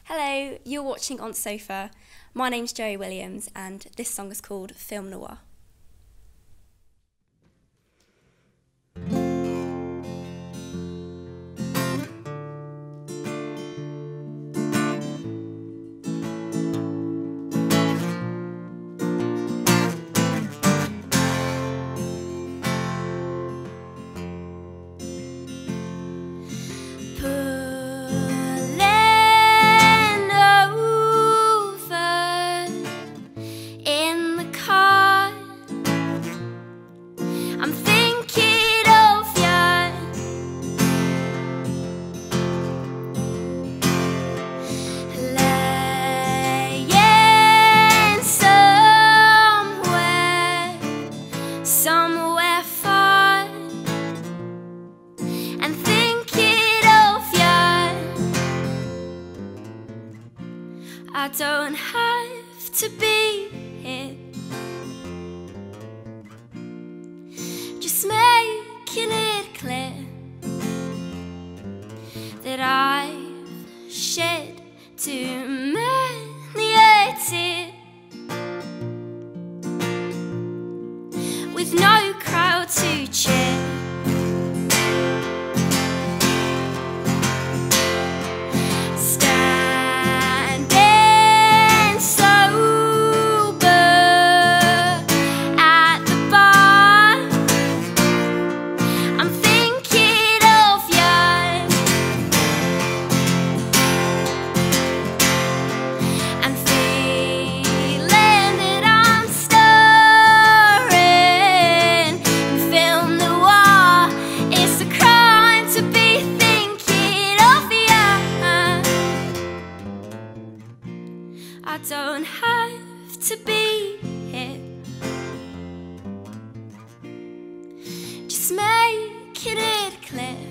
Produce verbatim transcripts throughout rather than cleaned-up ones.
Hello, you're watching Ont Sofa. My name's Joey Williams and this song is called Film Noir. I'm thinking of you, laying somewhere, somewhere far, and thinking of you. I don't have to be here, just making it clear that I've shed too many a tear, with no crowd to cheer. Standing sober at the bar, I'm thinking of you, and feeling that I'm starring in film noir. It's a crime to be thinking of you. I don't have to be here, just making it clear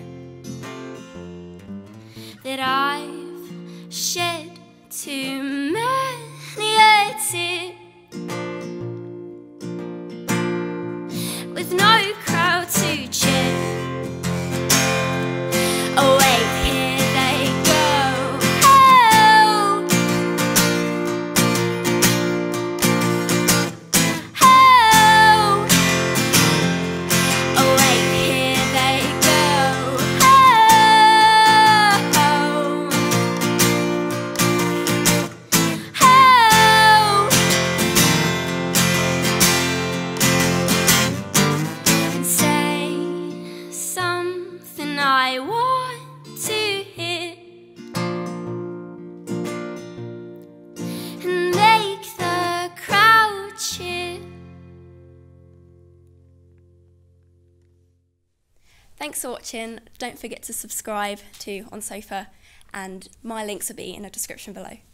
that I've shed too many a tear, with no crowd to cheer. Oh wait, here they go. Oh, oh, oh wait, here they go. Oh, oh, and say something I want to hear, and make the crowd cheer. Thanks for watching. Don't forget to subscribe to Ont Sofa and my links will be in the description below.